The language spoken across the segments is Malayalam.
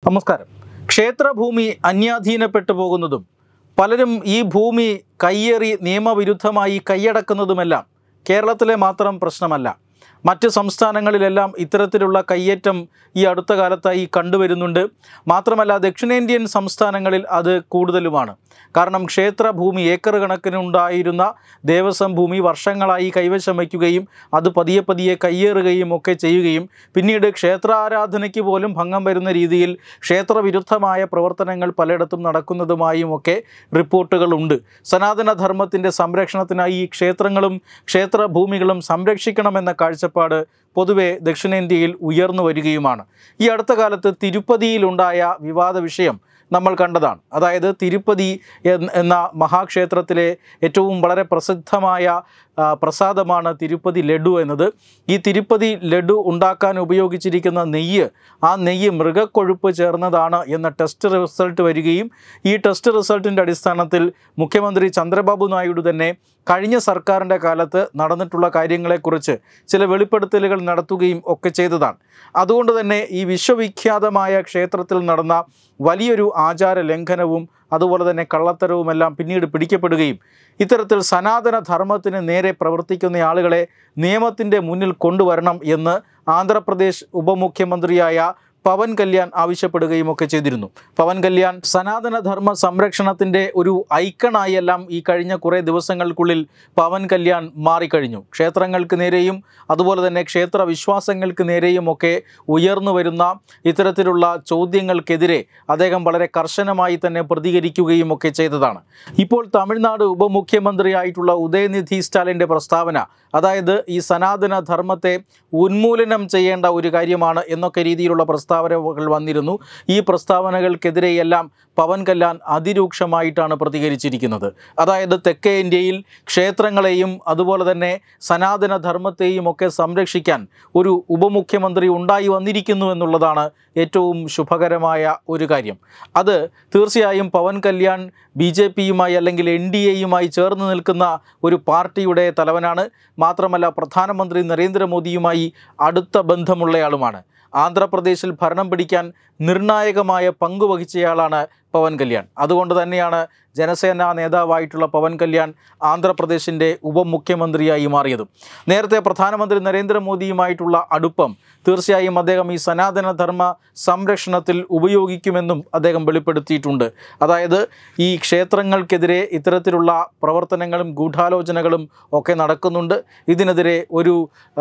നമസ്കാരം. ക്ഷേത്രഭൂമി അന്യാധീനപ്പെട്ടു പോകുന്നതും പലരും ഈ ഭൂമി കയ്യേറി നിയമവിരുദ്ധമായി കൈയടക്കുന്നതുമെല്ലാം കേരളത്തിലെ മാത്രം പ്രശ്നമല്ല. മറ്റ് സംസ്ഥാനങ്ങളിലെല്ലാം ഇത്തരത്തിലുള്ള കയ്യേറ്റം ഈ അടുത്ത കാലത്തായി കണ്ടുവരുന്നുണ്ട്. മാത്രമല്ല ദക്ഷിണേന്ത്യൻ സംസ്ഥാനങ്ങളിൽ അത് കൂടുതലുമാണ്. കാരണം ക്ഷേത്രഭൂമി ഏക്കർ കണക്കിനുണ്ടായിരുന്ന ദേവസ്വം ഭൂമി വർഷങ്ങളായി കൈവശം വയ്ക്കുകയും അത് പതിയെ പതിയെ കയ്യേറുകയും ഒക്കെ ചെയ്യുകയും പിന്നീട് ക്ഷേത്രാരാധനയ്ക്ക് പോലും ഭംഗം വരുന്ന രീതിയിൽ ക്ഷേത്രവിരുദ്ധമായ പ്രവർത്തനങ്ങൾ പലയിടത്തും നടക്കുന്നതുമായും ഒക്കെ റിപ്പോർട്ടുകളുണ്ട്. സനാതനധർമ്മത്തിൻ്റെ സംരക്ഷണത്തിനായി ഈ ക്ഷേത്രങ്ങളും ക്ഷേത്രഭൂമികളും സംരക്ഷിക്കണമെന്ന കാഴ്ചപ്പാട് പൊതുവെ ദക്ഷിണേന്ത്യയിൽ ഉയർന്നു വരികയുമാണ്. ഈ അടുത്ത കാലത്ത് തിരുപ്പതിയിലുണ്ടായ വിവാദ വിഷയം നമ്മൾ കണ്ടതാണ്. അതായത് തിരുപ്പതി എന്ന മഹാക്ഷേത്രത്തിലെ ഏറ്റവും വളരെ പ്രസിദ്ധമായ പ്രസാദമാണ് തിരുപ്പതി ലഡു എന്നത്. ഈ തിരുപ്പതി ലഡു ഉണ്ടാക്കാൻ ഉപയോഗിച്ചിരിക്കുന്ന ആ നെയ്യ് മൃഗക്കൊഴുപ്പ് ചേർന്നതാണ് എന്ന ടെസ്റ്റ് റിസൾട്ട് വരികയും ഈ ടെസ്റ്റ് റിസൾട്ടിൻ്റെ അടിസ്ഥാനത്തിൽ മുഖ്യമന്ത്രി ചന്ദ്രബാബു നായിഡു തന്നെ കഴിഞ്ഞ സർക്കാരിൻ്റെ കാലത്ത് നടന്നിട്ടുള്ള കാര്യങ്ങളെക്കുറിച്ച് ചില വെളിപ്പെടുത്തലുകൾ നടത്തുകയും ഒക്കെ ചെയ്തതാണ്. അതുകൊണ്ട് തന്നെ ഈ വിശ്വവിഖ്യാതമായ ക്ഷേത്രത്തിൽ നടന്ന വലിയൊരു ആചാര ലംഘനവും അതുപോലെ തന്നെ കള്ളത്തരവുമെല്ലാം പിന്നീട് പിടിക്കപ്പെടുകയും ഇത്തരത്തിൽ സനാതനധർമ്മത്തിന് നേരെ പ്രവർത്തിക്കുന്ന ആളുകളെ നിയമത്തിൻ്റെ മുന്നിൽ കൊണ്ടുവരണം എന്ന് ആന്ധ്രാപ്രദേശ് ഉപമുഖ്യമന്ത്രിയായ പവൻകല്യാൺ ആവശ്യപ്പെടുകയും ഒക്കെ ചെയ്തിരുന്നു. പവൻകല്യാൺ സനാതനധർമ്മ സംരക്ഷണത്തിൻ്റെ ഒരു ഐക്കണായെല്ലാം ഈ കഴിഞ്ഞ കുറേ ദിവസങ്ങൾക്കുള്ളിൽ പവൻകല്യാൺ മാറിക്കഴിഞ്ഞു. ക്ഷേത്രങ്ങൾക്ക് നേരെയും അതുപോലെ തന്നെ ക്ഷേത്ര വിശ്വാസങ്ങൾക്ക് നേരെയും ഒക്കെ ഉയർന്നു വരുന്ന ഇത്തരത്തിലുള്ള ചോദ്യങ്ങൾക്കെതിരെ അദ്ദേഹം വളരെ കർശനമായി തന്നെ പ്രതികരിക്കുകയും ഒക്കെ ചെയ്തതാണ്. ഇപ്പോൾ തമിഴ്നാട് ഉപമുഖ്യമന്ത്രിയായിട്ടുള്ള ഉദയനിധി സ്റ്റാലിൻ്റെ പ്രസ്താവന, അതായത് ഈ സനാതനധർമ്മത്തെ ഉന്മൂലനം ചെയ്യേണ്ട ഒരു കാര്യമാണ് എന്നൊക്കെ രീതിയിലുള്ള പ്രസ്താവനകൾ വന്നിരുന്നു. ഈ പ്രസ്താവനകൾക്കെതിരെയെല്ലാം പവൻകല്യാൺ അതിരൂക്ഷമായിട്ടാണ് പ്രതികരിച്ചിരിക്കുന്നത്. അതായത് തെക്കേ ഇന്ത്യയിൽ ക്ഷേത്രങ്ങളെയും അതുപോലെ തന്നെ സനാതനധർമ്മത്തെയും ഒക്കെ സംരക്ഷിക്കാൻ ഒരു ഉപമുഖ്യമന്ത്രി ഉണ്ടായി വന്നിരിക്കുന്നു എന്നുള്ളതാണ് ഏറ്റവും ശുഭകരമായ ഒരു കാര്യം. അത് തീർച്ചയായും പവൻകല്യാൺ BJPയുമായി അല്ലെങ്കിൽ NDAയുമായി ചേർന്ന് നിൽക്കുന്ന ഒരു പാർട്ടിയുടെ തലവനാണ്. മാത്രമല്ല പ്രധാനമന്ത്രി നരേന്ദ്രമോദിയുമായി അടുത്ത ബന്ധമുള്ളയാളുമാണ്. ആന്ധ്രാപ്രദേശിൽ ഭരണം പിടിക്കാൻ നിർണായകമായ പങ്ക് വഹിച്ചയാളാണ് പവൻകല്യാൺ. അതുകൊണ്ട് തന്നെയാണ് ജനസേനാ നേതാവായിട്ടുള്ള പവൻകല്യാൺ ആന്ധ്രാപ്രദേശിൻ്റെ ഉപമുഖ്യമന്ത്രിയായി മാറിയതും. നേരത്തെ പ്രധാനമന്ത്രി നരേന്ദ്രമോദിയുമായിട്ടുള്ള അടുപ്പം തീർച്ചയായും അദ്ദേഹം ഈ സനാതനധർമ്മ സംരക്ഷണത്തിൽ ഉപയോഗിക്കുമെന്നും അദ്ദേഹം വെളിപ്പെടുത്തിയിട്ടുണ്ട്. അതായത് ഈ ക്ഷേത്രങ്ങൾക്കെതിരെ ഇത്തരത്തിലുള്ള പ്രവർത്തനങ്ങളും ഗൂഢാലോചനകളും ഒക്കെ നടക്കുന്നുണ്ട്. ഇതിനെതിരെ ഒരു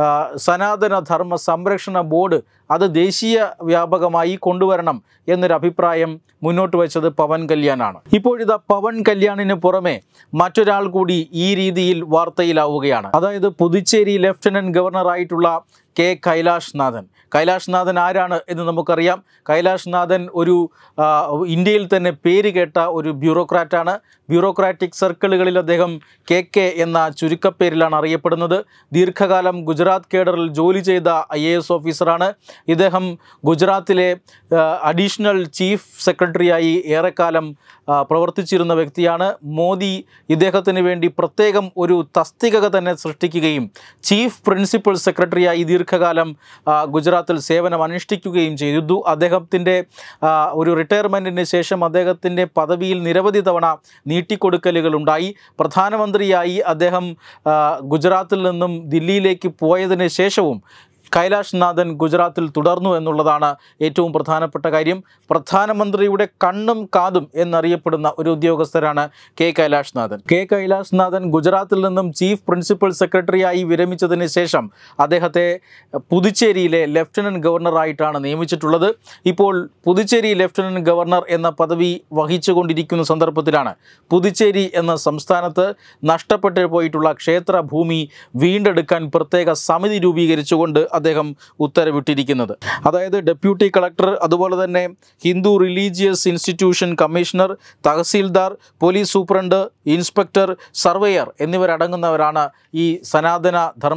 സനാതനധർമ്മ സംരക്ഷണ ബോർഡ് അത് ദേശീയ വ്യാപകമായി കൊണ്ടുവരണം എന്നൊരു അഭിപ്രായം മുന്നോട്ട് വെച്ചത് പവൻകല്യാണാണ്. ഇപ്പോഴിതാ പവൻകല്യാണിന് പുറമെ മറ്റൊരാൾ കൂടി ഈ രീതിയിൽ വാർത്തയിലാവുകയാണ്. അതായത് പുതുച്ചേരി ലഫ്റ്റനന്റ് ഗവർണറായിട്ടുള്ള കൈലാഷ് നാഥൻ. കൈലാഷ് നാഥൻ ആരാണ് എന്ന് നമുക്കറിയാം. കൈലാഷ് നാഥൻ ഒരു ഇന്ത്യയിൽ തന്നെ പേര് കേട്ട ഒരു ബ്യൂറോക്രാറ്റാണ്. ബ്യൂറോക്രാറ്റിക് സർക്കിളുകളിൽ അദ്ദേഹം KK എന്ന ചുരുക്കപ്പേരിലാണ് അറിയപ്പെടുന്നത്. ദീർഘകാലം ഗുജറാത്ത് കേഡറിൽ ജോലി ചെയ്ത IAS ഓഫീസറാണ്. ഇദ്ദേഹം ഗുജറാത്തിലെ അഡീഷണൽ ചീഫ് സെക്രട്ടറിയായി ഏറെക്കാലം പ്രവർത്തിച്ചിരുന്ന വ്യക്തിയാണ്. മോദി ഇദ്ദേഹത്തിന് വേണ്ടി പ്രത്യേകം ഒരു തസ്തിക തന്നെ സൃഷ്ടിക്കുകയും ചീഫ് പ്രിൻസിപ്പൽ സെക്രട്ടറിയായി ദീർഘകാലം ഗുജറാത്തിൽ സേവനം അനുഷ്ഠിക്കുകയും ചെയ്തു. അദ്ദേഹത്തിൻ്റെ ഒരു റിട്ടയർമെൻറ്റിന് ശേഷം അദ്ദേഹത്തിൻ്റെ പദവിയിൽ നിരവധി തവണ നീട്ടിക്കൊടുക്കലുകളുണ്ടായി. പ്രധാനമന്ത്രിയായി അദ്ദേഹം ഗുജറാത്തിൽ നിന്നും ദില്ലിയിലേക്ക് പോയതിന് ശേഷവും കൈലാഷ് നാഥൻ ഗുജറാത്തിൽ തുടർന്നു എന്നുള്ളതാണ് ഏറ്റവും പ്രധാനപ്പെട്ട കാര്യം. പ്രധാനമന്ത്രിയുടെ കണ്ണും കാതും എന്നറിയപ്പെടുന്ന ഒരു ഉദ്യോഗസ്ഥരാണ് കൈലാഷ് നാഥൻ. കൈലാഷ് നാഥൻ ഗുജറാത്തിൽ നിന്നും ചീഫ് പ്രിൻസിപ്പൽ സെക്രട്ടറിയായി വിരമിച്ചതിന് ശേഷം അദ്ദേഹത്തെ പുതുച്ചേരിയിലെ ലഫ്റ്റനന്റ് ഗവർണറായിട്ടാണ് നിയമിച്ചിട്ടുള്ളത്. ഇപ്പോൾ പുതുച്ചേരി ലഫ്റ്റനന്റ് ഗവർണർ എന്ന പദവി വഹിച്ചുകൊണ്ടിരിക്കുന്ന സന്ദർഭത്തിലാണ് പുതുച്ചേരി എന്ന സംസ്ഥാനത്ത് നഷ്ടപ്പെട്ടു പോയിട്ടുള്ള ക്ഷേത്രഭൂമി വീണ്ടെടുക്കാൻ പ്രത്യേക സമിതി രൂപീകരിച്ചുകൊണ്ട് അദ്ദേഹം ഉത്തരവിട്ടിരിക്കുന്നത്. അതായത് ഡെപ്യൂട്ടി കളക്ടർ, അതുപോലെ തന്നെ Hindu religious institution commissioner, tahsildar, police superintendent, inspector, surveyor എന്നിവരടങ്ങുന്നവരാണ് ഈ സനാതന ധർമ്മ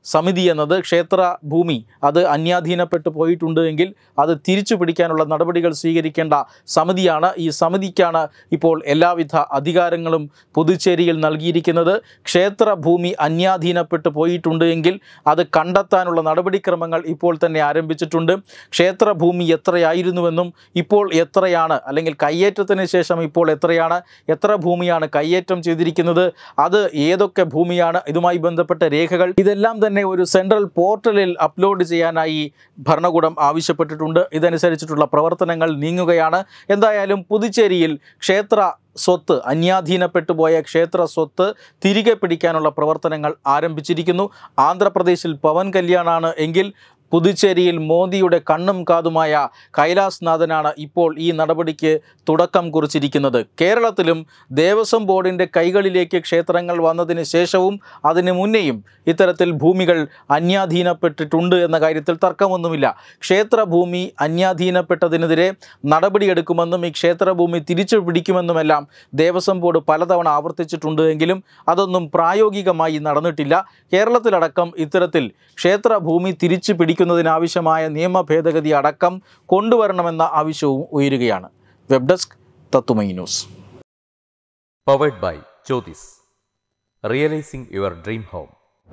സമിതി എന്നത് ക്ഷേത്ര ഭൂമി അത് അന്യാധീനപ്പെട്ടു പോയിട്ടുണ്ട് എങ്കിൽ അത് തിരിച്ചു പിടിക്കാനുള്ള നടപടികൾ സ്വീകരിക്കേണ്ട സമിതിയാണ്. ഈ സമിതിക്കാണ് ഇപ്പോൾ എല്ലാവിധ അധികാരങ്ങളും പുതുച്ചേരിയിൽ നൽകിയിരിക്കുന്നത്. ക്ഷേത്ര ഭൂമി അന്യാധീനപ്പെട്ടു പോയിട്ടുണ്ട് എങ്കിൽ അത് കണ്ടെത്താനുള്ള നടപടിക്രമങ്ങൾ ഇപ്പോൾ തന്നെ ആരംഭിച്ചിട്ടുണ്ട്. ക്ഷേത്രഭൂമി എത്രയായിരുന്നുവെന്നും ഇപ്പോൾ എത്രയാണ്, അല്ലെങ്കിൽ കയ്യേറ്റത്തിന് ശേഷം ഇപ്പോൾ എത്രയാണ്, എത്ര ഭൂമിയാണ് കയ്യേറ്റം ചെയ്തിരിക്കുന്നത്, അത് ഏതൊക്കെ ഭൂമിയാണ്, ഇതുമായി ബന്ധപ്പെട്ട രേഖകൾ ഇതെല്ലാം തന്നെ ഒരു സെൻട്രൽ പോർട്ടലിൽ അപ്ലോഡ് ചെയ്യാനായി ഭരണകൂടം ആവശ്യപ്പെട്ടിട്ടുണ്ട്. ഇതനുസരിച്ചിട്ടുള്ള പ്രവർത്തനങ്ങൾ നീങ്ങുകയാണ്. എന്തായാലും പുതുച്ചേരിയിൽ ക്ഷേത്ര സ്വത്ത്, അന്യാധീനപ്പെട്ടു പോയ ക്ഷേത്ര സ്വത്ത് തിരികെ പിടിക്കാനുള്ള പ്രവർത്തനങ്ങൾ ആരംഭിച്ചിരിക്കുന്നു. ആന്ധ്രാപ്രദേശിൽ പവൻ കല്യാണാണ് എങ്കിൽ പുതുച്ചേരിയിൽ മോദിയുടെ കണ്ണും കാതുമായ കൈലാസ് നാഥനാണ് ഇപ്പോൾ ഈ നടപടിക്ക് തുടക്കം കുറിച്ചിരിക്കുന്നത്. കേരളത്തിലും ദേവസ്വം ബോർഡിൻ്റെ കൈകളിലേക്ക് ക്ഷേത്രങ്ങൾ വന്നതിന് ശേഷവും അതിന് മുന്നേയും ഇത്തരത്തിൽ ഭൂമികൾ അന്യാധീനപ്പെട്ടിട്ടുണ്ട് എന്ന കാര്യത്തിൽ തർക്കമൊന്നുമില്ല. ക്ഷേത്രഭൂമി അന്യാധീനപ്പെട്ടതിനെതിരെ നടപടിയെടുക്കുമെന്നും ഈ ക്ഷേത്രഭൂമി തിരിച്ചു പിടിക്കുമെന്നുമെല്ലാം ദേവസ്വം ബോർഡ് പലതവണ ആവർത്തിച്ചിട്ടുണ്ട് എങ്കിലും അതൊന്നും പ്രായോഗികമായി നടന്നിട്ടില്ല. കേരളത്തിലടക്കം ഇത്തരത്തിൽ ക്ഷേത്രഭൂമി തിരിച്ചു പിടിക്കുന്നതിനാവശ്യമായ നിയമ ഭേദഗതി അടക്കം കൊണ്ടുവരണമെന്ന ആവശ്യവും ഉയരുകയാണ്. വെബ് ഡെസ്ക് തത്തുമൈ news. Powered by Jyothis, realising your dream home.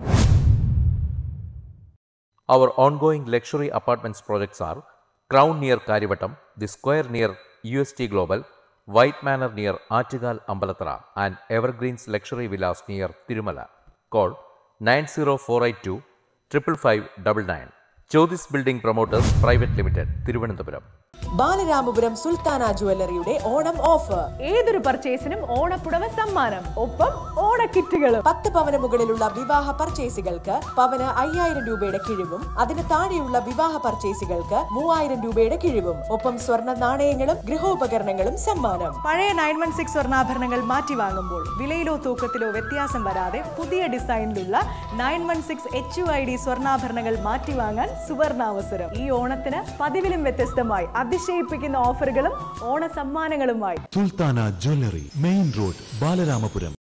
Our ongoing luxury apartments projects are Crown near Karivattam, The Square near UST Global, White Manor near Aattugal Ambalathara, and Evergreens Luxury Villas near Tirumala. Call 90482 55599. Jyotis Building Promoters Private Limited, Thiruvananthapuram. Balaramapuram Sultana ജ്വല്ലറിയുടെ ഓണം ഓഫർ. ഏതൊരു പർച്ചേസിനും ഓണപ്പുടവ സമ്മാനം, ഒപ്പം ഓണക്കിറ്റുകളും. 10 പവന് മുകളിലുള്ള വിവാഹ പർച്ചേസുകൾക്ക് പവന് 5000 രൂപയുടെ കിഴിവും, അതിന് താഴെയുള്ള വിവാഹ പർച്ചേസുകൾക്ക് 3000 രൂപയുടെ കിഴിവും, ഒപ്പം സ്വർണ്ണ നാണയങ്ങളും ഗൃഹോപകരണങ്ങളും സമ്മാനം. പഴയ 916 സ്വർണ്ണാഭരണങ്ങൾ മാറ്റി വാങ്ങുമ്പോൾ വിലയിലോ തൂക്കത്തിലോ വ്യത്യാസം വരാതെ പുതിയ ഡിസൈനിലുള്ള 916 HUID സ്വർണ്ണാഭരണങ്ങൾ മാറ്റി വാങ്ങാൻ സുവർണാവസരം. ഈ ഓണത്തിന് പതിവിലും വ്യത്യസ്തമായി അതിശയിപ്പിക്കുന്ന ഓഫറുകളും ഓണ സമ്മാനങ്ങളുമായി Sultana jewellery, main road, Balaramapuram.